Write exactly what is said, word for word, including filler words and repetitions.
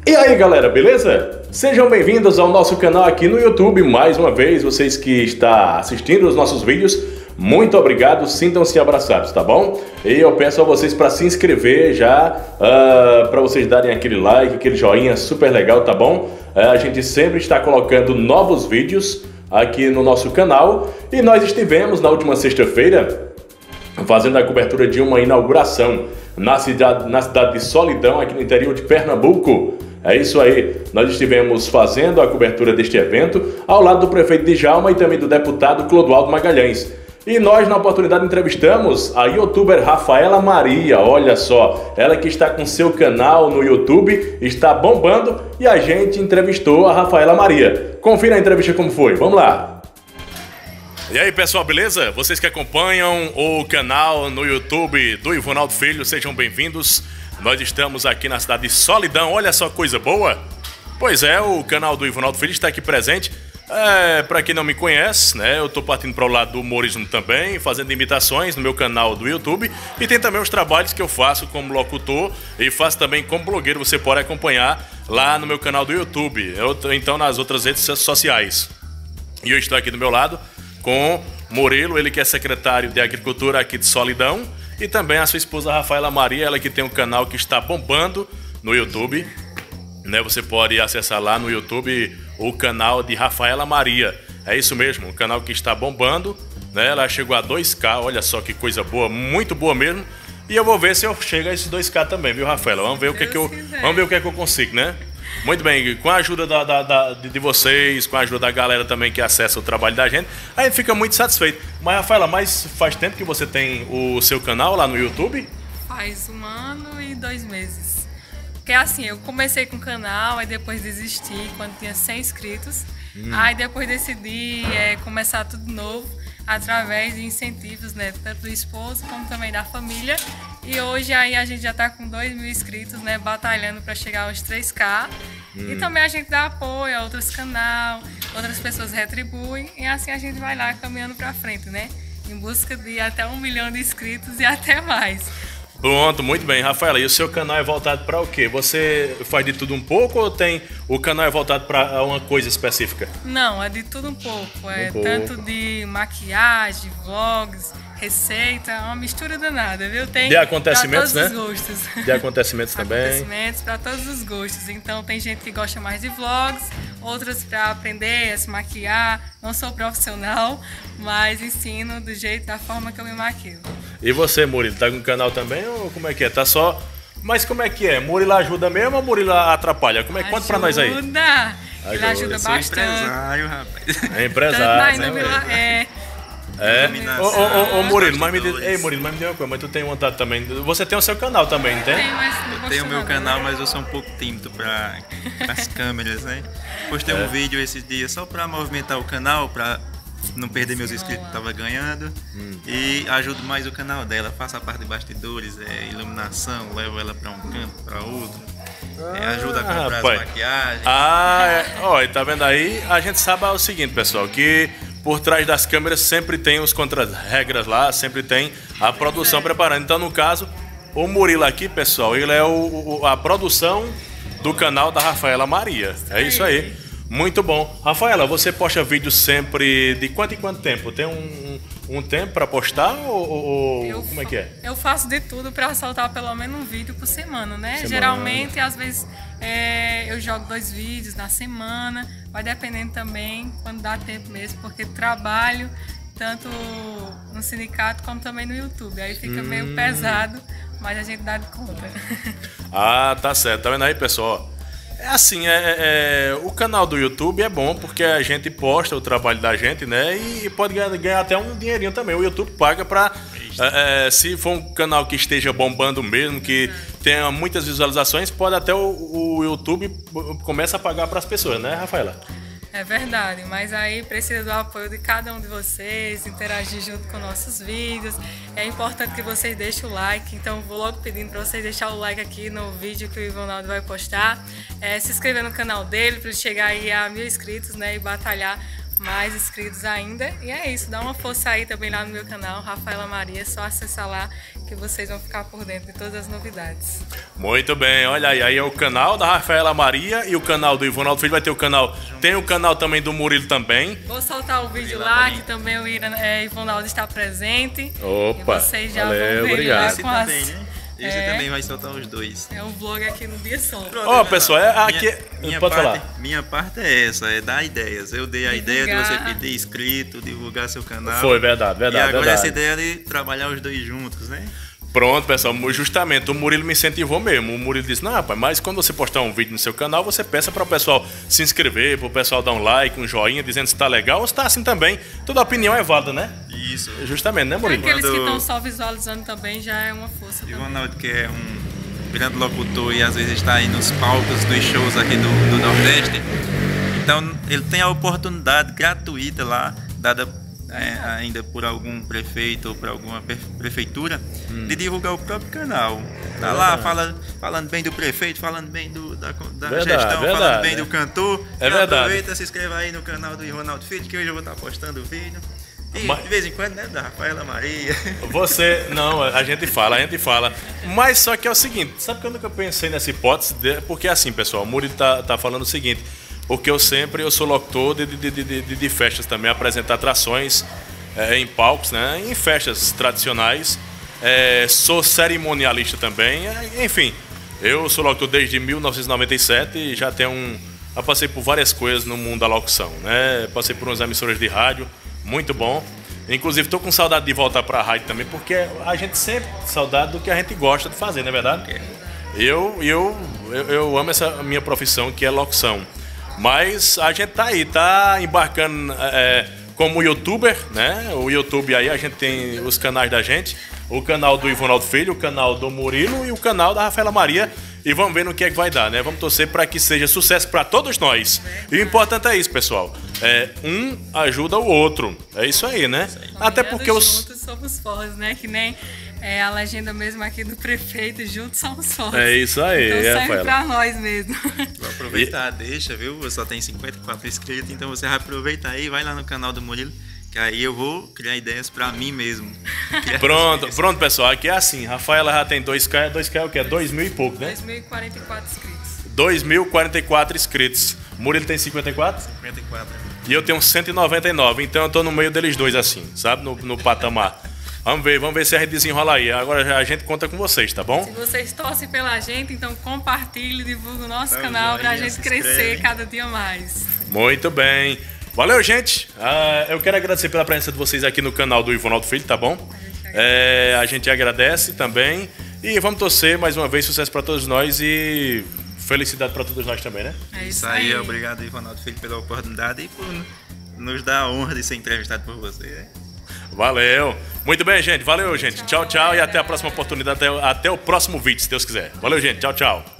E aí galera, beleza? Sejam bem-vindos ao nosso canal aqui no YouTube. Mais uma vez, vocês que estão assistindo os nossos vídeos, muito obrigado, sintam-se abraçados, tá bom? E eu peço a vocês para se inscrever já, uh, para vocês darem aquele like, aquele joinha super legal, tá bom? Uh, a gente sempre está colocando novos vídeos aqui no nosso canal e nós estivemos na última sexta-feira fazendo a cobertura de uma inauguração na cidade, na cidade de Solidão, aqui no interior de Pernambuco. É isso aí, nós estivemos fazendo a cobertura deste evento ao lado do prefeito Djalma e também do deputado Clodoaldo Magalhães. E nós, na oportunidade, entrevistamos a youtuber Rafaela Maria. Olha só, ela que está com seu canal no YouTube, está bombando, e a gente entrevistou a Rafaela Maria. Confira a entrevista como foi, vamos lá. E aí pessoal, beleza? Vocês que acompanham o canal no YouTube do Ivonaldo Filho, sejam bem-vindos. Nós estamos aqui na cidade de Solidão, olha só coisa boa. Pois é, o canal do Ivonaldo Filho está aqui presente. É, para quem não me conhece, né, eu estou partindo para o lado do humorismo também, fazendo imitações no meu canal do YouTube. E tem também os trabalhos que eu faço como locutor e faço também como blogueiro, você pode acompanhar lá no meu canal do YouTube, eu, então nas outras redes sociais. E eu estou aqui do meu lado com Murilo, ele que é secretário de Agricultura aqui de Solidão, e também a sua esposa Rafaela Maria, ela que tem um canal que está bombando no YouTube, né? Você pode acessar lá no YouTube o canal de Rafaela Maria, é isso mesmo, um canal que está bombando, né? Ela chegou a dois K, olha só que coisa boa, muito boa mesmo, e eu vou ver se eu chego a esses dois K também, viu, Rafaela? Vamos ver o que, que eu, vamos ver o que é que eu consigo, né? Muito bem, com a ajuda da, da, da, de vocês, com a ajuda da galera também que acessa o trabalho da gente, a gente fica muito satisfeito. Mas, Rafaela, mas faz tempo que você tem o seu canal lá no YouTube? Faz um ano e dois meses. Porque assim, eu comecei com o canal, aí depois desisti quando tinha cem inscritos. Hum. Aí depois decidi é, começar tudo de novo, através de incentivos, né, tanto do esposo como também da família. E hoje aí a gente já está com dois mil inscritos, né, batalhando para chegar aos três K. Hum. E também a gente dá apoio a outros canais, outras pessoas retribuem, e assim a gente vai lá caminhando para frente, né, em busca de até um milhão de inscritos e até mais. Pronto, muito bem, Rafaela. E o seu canal é voltado para o quê? Você faz de tudo um pouco ou tem o canal é voltado para uma coisa específica? Não, é de tudo um pouco. É um pouco. Tanto de maquiagem, vlogs, receita, é uma mistura danada, viu? Tem de acontecimentos, pra né? todos os gostos. De acontecimentos também. Acontecimentos para todos os gostos. Então tem gente que gosta mais de vlogs, outras para aprender a se maquiar. Não sou profissional, mas ensino do jeito, da forma que eu me maquio. E você, Murilo, tá com um canal também ou como é que é? Tá só... Mas como é que é? Murilo ajuda mesmo ou Murilo atrapalha? Como é que conta pra nós aí? Ajuda! Ele ajuda eu sou bastante. empresário, rapaz. É empresário, Tanto né? na é... É? Ô, ô, ô, Murilo, mas me diz... Ei, Murilo, mas me deu uma coisa, mas tu tem vontade também... Você tem o seu canal também, não tem? Tem, mas não Eu posto tenho o meu não, canal, né? mas eu sou um pouco tímido para as câmeras, né? Postei É. um vídeo esses dias só para movimentar o canal, para não perder meus inscritos que tava ganhando. Hum. E ajudo mais o canal dela, faço a parte de bastidores, é, iluminação, levo ela para um canto, para outro. É, ajuda a comprar rapaz. as maquiagens. Ah, é. Ó, tá vendo aí? A gente sabe o seguinte, pessoal, que por trás das câmeras sempre tem os contra-regras lá, sempre tem a produção preparando. Então, no caso, o Murilo aqui, pessoal, ele é o, o, a produção do canal da Rafaela Maria. É isso aí. Muito bom. Rafaela, você posta vídeos sempre de quanto em quanto tempo? Tem um, um tempo para postar ou, ou Eu como é que é? Eu faço de tudo para soltar pelo menos um vídeo por semana, né? Semana. Geralmente, às vezes, é, eu jogo dois vídeos na semana, vai dependendo também quando dá tempo mesmo, porque trabalho tanto no sindicato como também no YouTube. Aí fica hum. meio pesado, mas a gente dá de conta. Ah, tá certo. Tá vendo aí, pessoal? É assim, é, é, o canal do YouTube é bom porque a gente posta o trabalho da gente, né? E pode ganhar, ganhar até um dinheirinho também. O YouTube paga pra... É, se for um canal que esteja bombando mesmo, que tenha muitas visualizações, pode até o, o YouTube começa a pagar para as pessoas, né, Rafaela? É verdade, mas aí precisa do apoio de cada um de vocês, interagir junto com nossos vídeos. É importante que vocês deixem o like, então vou logo pedindo para vocês deixar o like aqui no vídeo que o Ivonaldo vai postar. É, se inscrever no canal dele para ele chegar aí a mil inscritos, né, e batalhar mais inscritos ainda. E é isso, dá uma força aí também lá no meu canal, Rafaela Maria, é só acessar lá que vocês vão ficar por dentro de todas as novidades. Muito bem, olha aí, aí é o canal da Rafaela Maria e o canal do Ivonaldo Filho, vai ter o canal, tem o canal também do Murilo também. Vou soltar o vídeo lá, que também o é, Ivonaldo está presente. Opa, e vocês já valeu, vão ver obrigado. lá com as... também, né? Esse É. também vai soltar os dois. É um vlog aqui no dia só. Ó, pessoal, é aqui. Minha, minha Pode parte, falar. minha parte é essa, é dar ideias. Eu dei a ideia de Divulgar. você pedir inscrito, divulgar seu canal. Foi, verdade, verdade. E agora verdade. essa ideia de trabalhar os dois juntos, né? Pronto, pessoal, justamente o Murilo me incentivou mesmo. O Murilo disse: não, rapaz, mas quando você postar um vídeo no seu canal, você peça para o pessoal se inscrever, para o pessoal dar um like, um joinha, dizendo se tá legal ou se tá assim também. Toda opinião é válida, né? Isso. Justamente, né, Murilo? Aqueles que Quando- estão só visualizando também já é uma força E o também. Ronaldo, que é um grande locutor e às vezes está aí nos palcos dos shows aqui do, do Nordeste, então ele tem a oportunidade gratuita lá, dada é, ainda por algum prefeito ou por alguma pre- prefeitura, de divulgar o próprio canal. Tá lá fala, falando bem do prefeito, falando bem do, da, da Verdade, gestão, verdade, falando bem é. do cantor. É E verdade. Aproveita, se inscreva aí no canal do Ronaldo Filho, que hoje eu vou estar postando o vídeo. E Mas- de vez em quando, né, da Rafaela Maria. Você, não, a gente fala, a gente fala. Mas só que é o seguinte, sabe que eu nunca pensei nessa hipótese? De, porque assim, pessoal, o Murilo tá, tá falando o seguinte, porque eu sempre, eu sou locutor de, de, de, de, de festas também, apresentar atrações é, em palcos, né, em festas tradicionais. É, sou cerimonialista também, é, enfim, eu sou locutor desde mil novecentos e noventa e sete e já tenho um, eu passei por várias coisas no mundo da locução, né, passei por umas emissoras de rádio, muito bom. Inclusive, estou com saudade de voltar para a rádio também, porque a gente sempre tem saudade do que a gente gosta de fazer, não é verdade? Eu, eu, eu, eu amo essa minha profissão, que é locução. Mas a gente tá aí, tá embarcando é, como youtuber, né? O YouTube aí, a gente tem os canais da gente, o canal do Ivonaldo Filho, o canal do Murilo e o canal da Rafaela Maria. E vamos ver no que é que vai dar, né? Vamos torcer para que seja sucesso para todos nós. E o importante é isso, pessoal. É, um ajuda o outro. É isso aí, né? Até porque os... Juntos somos fortes, né? Que nem é, a legenda mesmo aqui do prefeito, juntos somos fortes. É isso aí, então é, serve Rafaela. pra nós mesmo. Vou aproveitar, deixa, viu? Eu só tenho cinquenta e quatro inscritos, então você vai aproveitar aí, vai lá no canal do Murilo, que aí eu vou criar ideias pra mim mesmo. Criar Pronto, ideias. pronto, pessoal. Aqui é assim. Rafaela já tem dois K, dois K é o que? É dois mil e pouco, né? dois mil e quarenta e quatro inscritos. dois mil e quarenta e quatro inscritos. Murilo tem cinquenta e quatro? cinquenta e quatro. E eu tenho cento e noventa e nove. Então eu tô no meio deles dois, assim, sabe? No, no patamar. Vamos ver, vamos ver se a gente desenrola aí. Agora a gente conta com vocês, tá bom? Se vocês torcem pela gente, então compartilhe, divulgue o nosso Dá um canal pra joinha, gente se crescer inscreve. cada dia mais. Muito bem. Valeu, gente. Ah, eu quero agradecer pela presença de vocês aqui no canal do Ivonaldo Filho, tá bom? É, a gente agradece também. E vamos torcer mais uma vez, sucesso pra todos nós e felicidade pra todos nós também, né? É Isso aí, obrigado aí, Ronaldo Filho, pela oportunidade e por nos dar a honra de ser entrevistado por você. Né? Valeu. Muito bem, gente. Valeu, gente. Tchau, tchau. E até a próxima oportunidade. Até, até o próximo vídeo, se Deus quiser. Valeu, gente. Tchau, tchau.